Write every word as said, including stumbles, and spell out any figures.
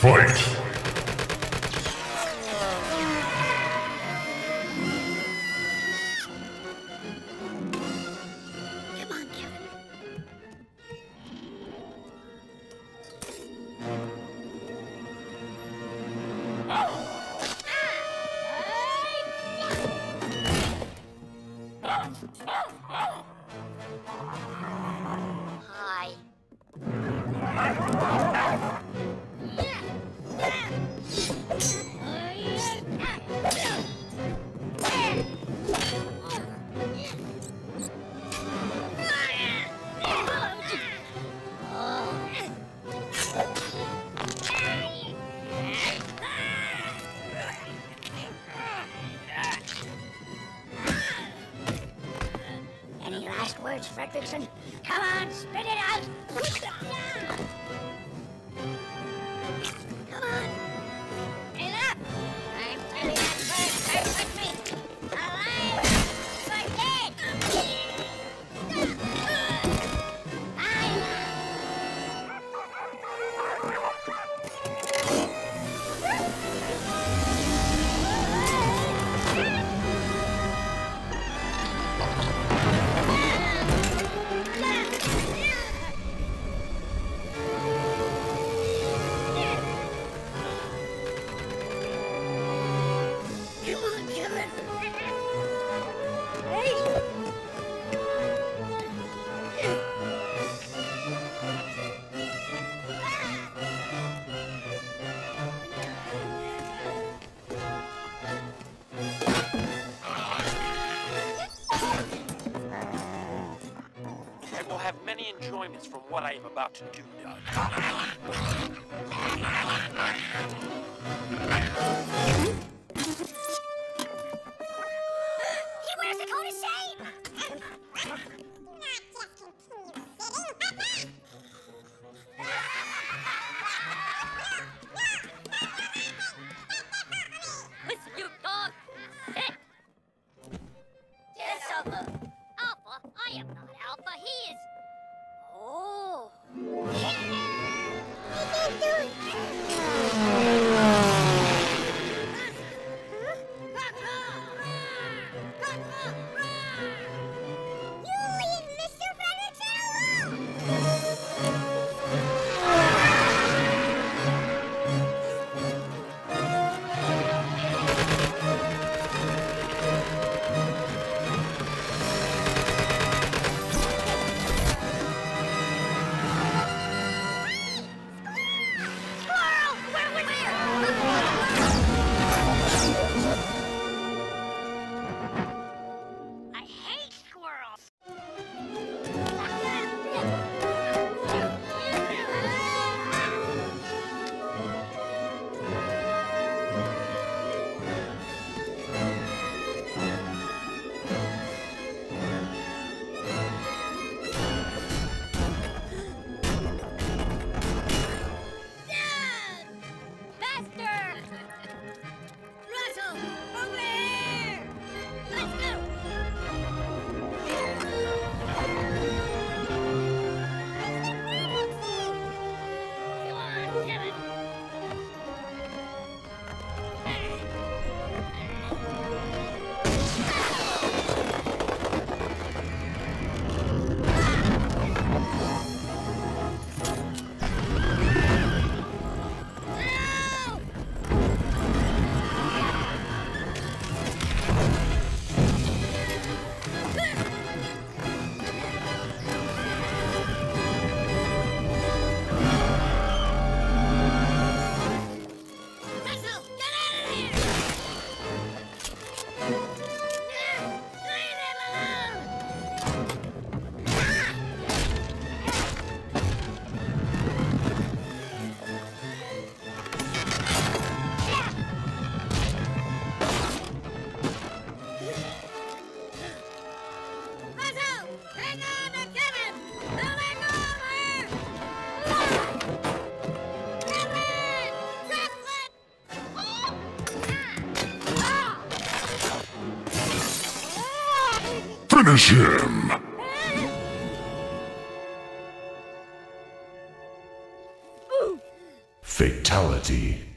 Fight! Any last words, Fredrickson? Come on, spit it out! Come on! Enough! I'm telling that bird perfectly! Alive or dead! Have many enjoyments from what I am about to do, Doug. He wears the coat of shame! Listen, you dog! Sit! Yes, Alpha! Alpha? I am not Alpha, he is... Oh! Finish him! Fatality.